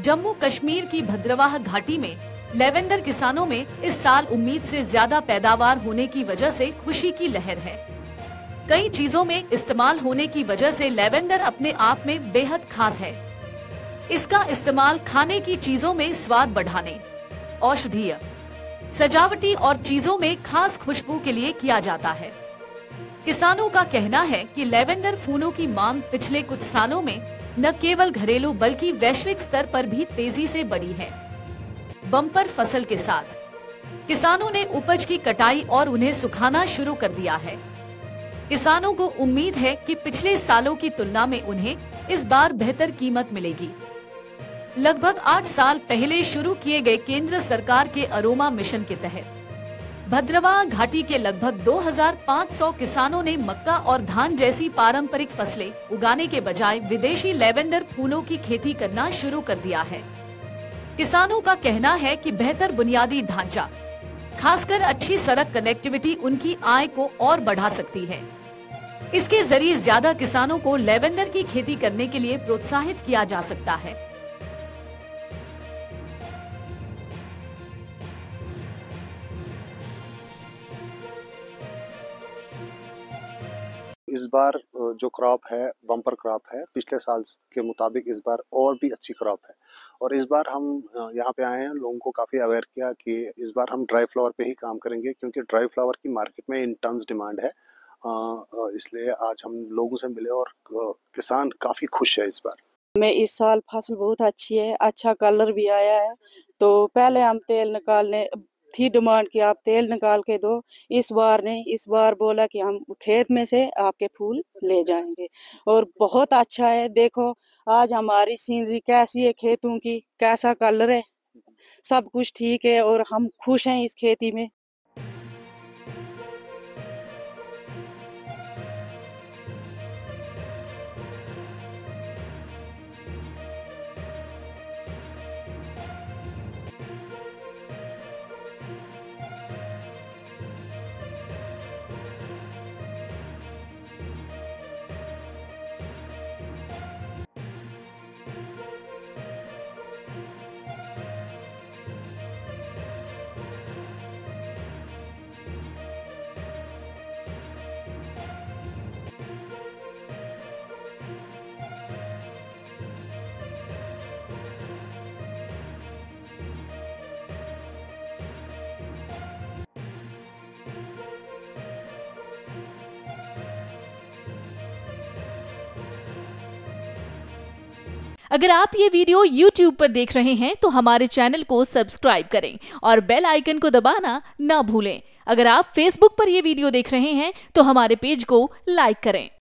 जम्मू कश्मीर की भद्रवाह घाटी में लेवेंडर किसानों में इस साल उम्मीद से ज्यादा पैदावार होने की वजह से खुशी की लहर है। कई चीजों में इस्तेमाल होने की वजह से लेवेंडर अपने आप में बेहद खास है। इसका इस्तेमाल खाने की चीजों में स्वाद बढ़ाने, औषधीय, सजावटी और चीजों में खास खुशबू के लिए किया जाता है। किसानों का कहना है कि लेवेंडर फूलों की मांग पिछले कुछ सालों में न केवल घरेलू बल्कि वैश्विक स्तर पर भी तेजी से बढ़ी है। बम्पर फसल के साथ किसानों ने उपज की कटाई और उन्हें सुखाना शुरू कर दिया है। किसानों को उम्मीद है कि पिछले सालों की तुलना में उन्हें इस बार बेहतर कीमत मिलेगी। लगभग 8 साल पहले शुरू किए गए केंद्र सरकार के अरोमा मिशन के तहत भद्रवाह घाटी के लगभग 2500 किसानों ने मक्का और धान जैसी पारंपरिक फसलें उगाने के बजाय विदेशी लेवेंडर फूलों की खेती करना शुरू कर दिया है। किसानों का कहना है कि बेहतर बुनियादी ढांचा, खासकर अच्छी सड़क कनेक्टिविटी उनकी आय को और बढ़ा सकती है। इसके जरिए ज्यादा किसानों को लेवेंडर की खेती करने के लिए प्रोत्साहित किया जा सकता है। इस बार जो क्रॉप है बम्पर क्रॉप है, पिछले साल के मुताबिक इस बार और भी अच्छी क्रॉप है। और इस बार हम यहाँ पे आए हैं, लोगों को काफ़ी अवेयर किया कि इस बार हम ड्राई फ्लावर पे ही काम करेंगे, क्योंकि ड्राई फ्लावर की मार्केट में इन टन्स डिमांड है। इसलिए आज हम लोगों से मिले और किसान काफ़ी खुश है इस बार। में इस साल फसल बहुत अच्छी है, अच्छा कलर भी आया है। तो पहले हम तेल निकालने थी डिमांड कि आप तेल निकाल के दो, इस बार नहीं, इस बार बोला कि हम खेत में से आपके फूल ले जाएंगे। और बहुत अच्छा है। देखो आज हमारी सीनरी कैसी है, खेतों की कैसा कलर है, सब कुछ ठीक है और हम खुश हैं इस खेती में। अगर आप ये वीडियो YouTube पर देख रहे हैं तो हमारे चैनल को सब्सक्राइब करें और बेल आइकन को दबाना ना भूलें। अगर आप Facebook पर ये वीडियो देख रहे हैं तो हमारे पेज को लाइक करें।